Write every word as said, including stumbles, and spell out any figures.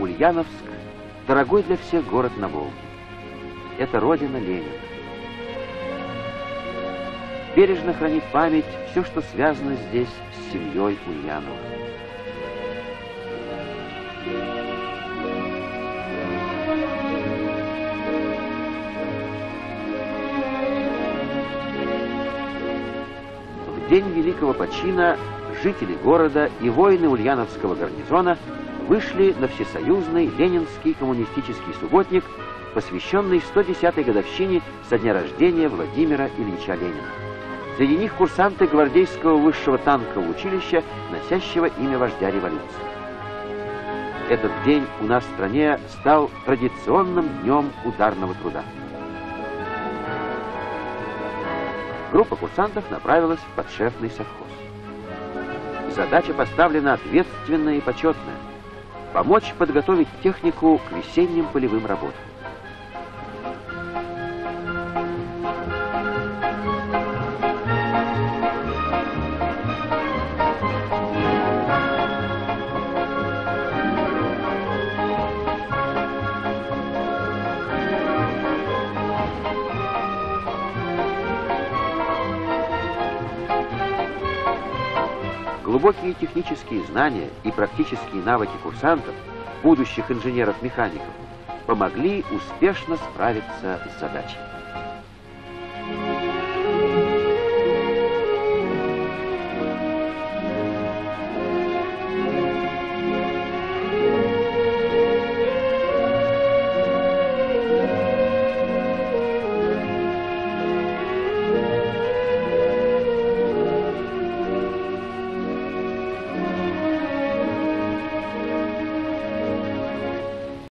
Ульяновск – дорогой для всех город на Волге. Это родина Ленина. Бережно хранит память все, что связано здесь с семьей Ульяновых. В день Великого Почина жители города и воины Ульяновского гарнизона вышли на всесоюзный ленинский коммунистический субботник, посвященный сто десятой годовщине со дня рождения Владимира Ильича Ленина. Среди них курсанты гвардейского высшего танкового училища, носящего имя вождя революции. Этот день у нас в стране стал традиционным днем ударного труда. Группа курсантов направилась в подшефный совхоз. Задача поставлена ответственная и почетная – помочь подготовить технику к весенним полевым работам. Глубокие технические знания и практические навыки курсантов, будущих инженеров-механиков, помогли успешно справиться с задачей.